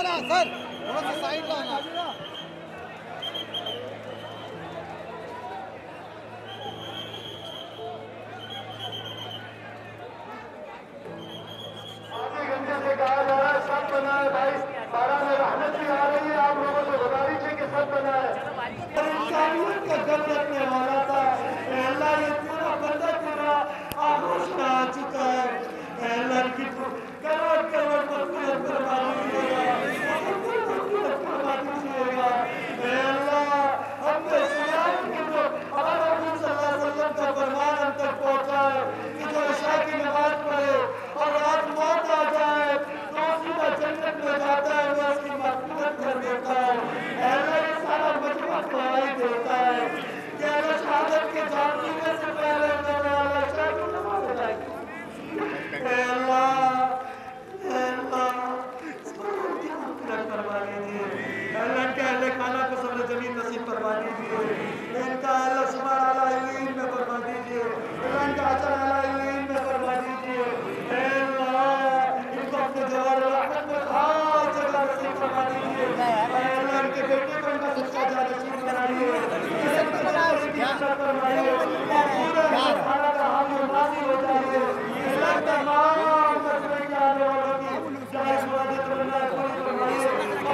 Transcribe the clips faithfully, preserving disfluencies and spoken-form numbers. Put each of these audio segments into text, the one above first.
ना सर, थोड़ा सा साइड लाना। आधे घंटे से कहा जा रहा है सब बना है भाई, बारह में रहमत भी आ रही है, आप लोगों से गुजारिश है कि सब बना है। इंसानियत का गम रखने वाला था, अल्लाह ये पूरा बंदा तेरा आक्रोश में आ चुका है। अल्लाह की करोड़ करोड़ मग़फ़िरत फरमा दीजिएगा, मग़फ़िरत फरमा दीजिएगा। अल्लाह हमने सुना कि जो हमारे नबी सल्लल्लाहु अलैहि वसल्लम का फरमान हम तक पहुंचा है कि जो इशा की नमाज पढ़े और रात मौत आ जाए तो सीधा जन्नत में जाता है, वो उसकी मग़फ़िरत कर देता है। अल्लाह ये सारा मजमा गवाही देता है कि अल्लाह शहादत के जाम पीने से पहले उन्होंने अल्लाह इशा की नमाज अदा की। अल्लाह अल्लाह फरमा दीजिए, अल्लाह के अहले खाना को सब्र जमीन नसीब फरमा दीजिए, इनका अल्लाह सुबह आला इल्लीन में फरमा दीजिए, इनका अजर आला इल्लीन में फरमा दीजिए। अल्लाह इनको अपने जवार रहमत में हर जगह नसीब फरमा दीजिए। अल्लाह इनके बेटे को इनका सच्चा जान नसीब बनाइए, फरमाइए, पूरे खाना का हामी नाज़ी हो जाइए। अल्लाह तमाम मसले के आने वालों की जायज़ मदद करना पूरी फरमाइए,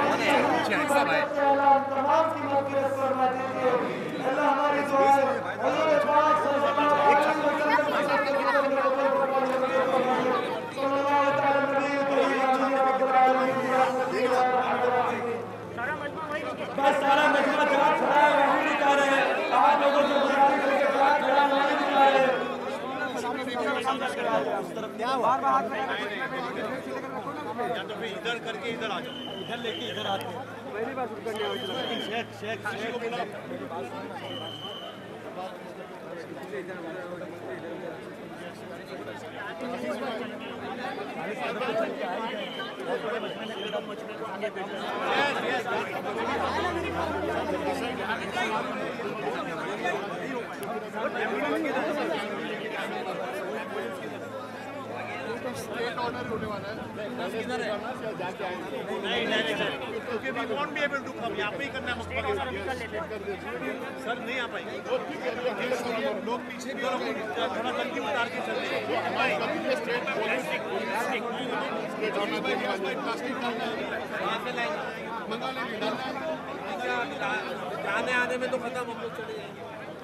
तमाम की मग़फ़िरत फरमा दीजिए। अल्लाह हमारी दुआ है हुज़ूर पाक सल्लल्लाहु अलैहि वसल्लम बस सारा मजमा जहाँ खड़ा है वहीं दिखा रहे हैं, आप लोगों से गुजारिश है कि जहाँ खड़ा है वहीं दिखा रहे हैं। बार बार या तो फिर इधर करके इधर आ जाओ, इधर लेके इधर आते हैं। पहली बार शुरू करने वाली शेख शेख शेख को बुला। स्टेट ऑर्डर होने वाला है, किधर है? जाके आएंगे। नहीं नहीं सर, क्योंकि we won't be able to come, यहाँ पे ही करना है मुझको। सर नहीं आ पाएंगे, लोग पीछे भी थोड़ा गंदगी उतार के चल रहे हैं। स्टेट प्लास्टिक मंगा लेंगे, आने आने में तो खत्म, हम लोग चले जाएंगे।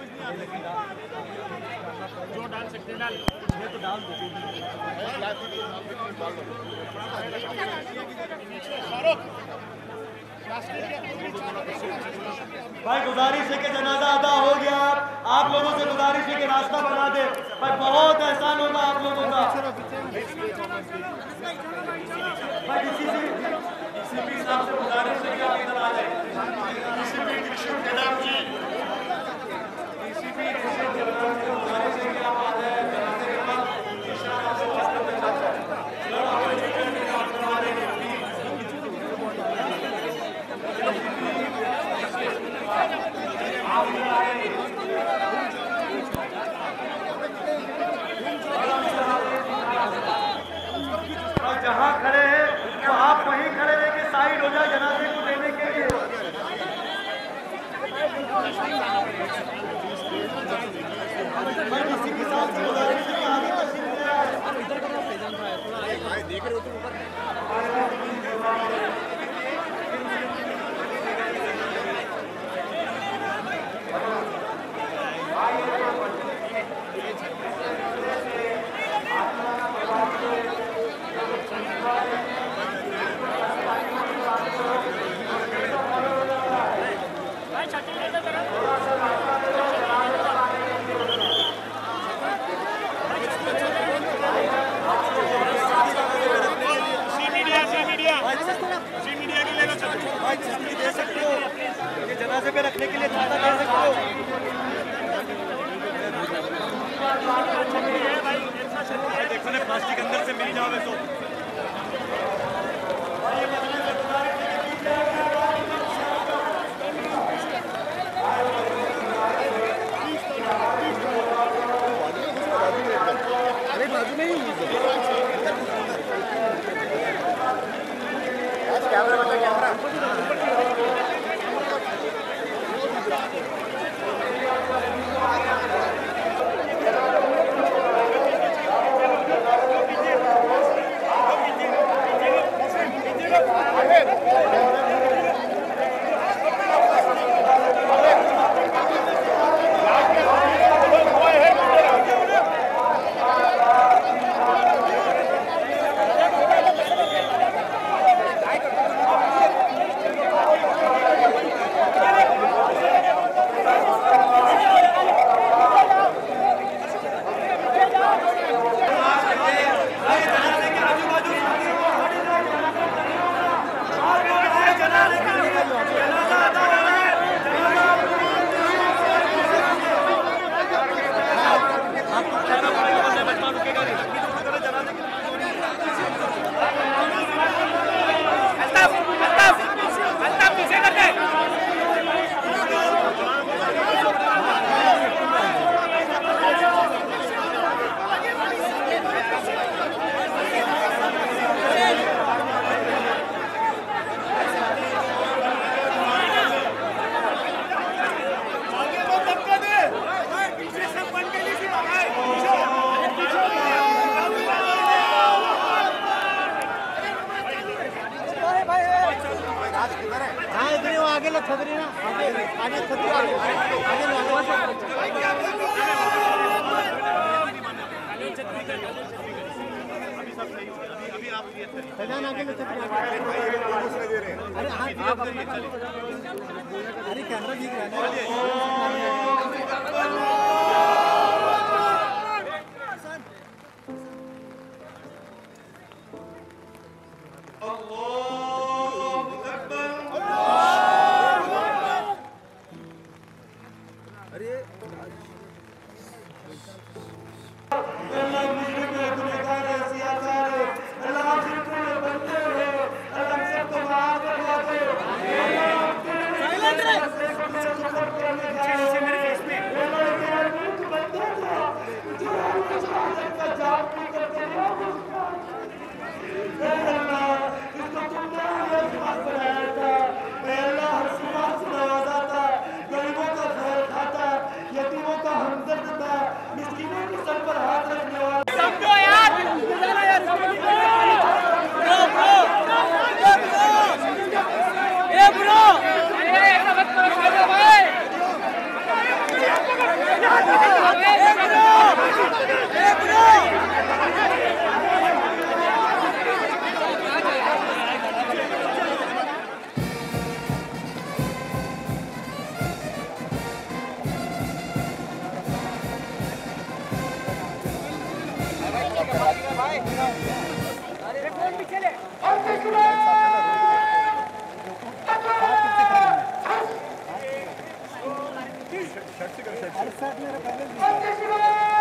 जो डाल सकते हैं डाल, ये तो डाल दो। भाई गुजारिश है कि जनाजा अदा हो गया, आप लोगों से गुजारिश है कि रास्ता बना दे भाई, बहुत एहसान होगा आप लोगों का। भाई किसी भी किसी भी हिसाब से गुजारिश है कि आप इधर आ जाए। किसी भी कृष्ण मैडम जी, किसी भी कृष्ण मैडम से गुजारिश है कि आप आ जाए। जनाजे के बाद इंशाअल्लाह आपसे वास्ते में जाता है। जहाँ खड़े हैं तो आप वहीं खड़े रह के साइड हो जाए जनाजे को देने के लिए। किसी के साथ गुजारिश है आगे तशरीफ ले आए। देख रहे हो तुम ऊपर जनाजे पे रखने के लिए छाता दे सकते हो। देखो ना प्लास्टिक अंदर से मिल जाओगे तो अरे बाजू में ही कैमरा बता अभी सब सही हो गया, अभी अभी आप क्लियर करिए। सजान आगे ले चलिए, अरे हाँ आप करिए, चलिए अरे कैमरा दिख रहा है अध्यक्ष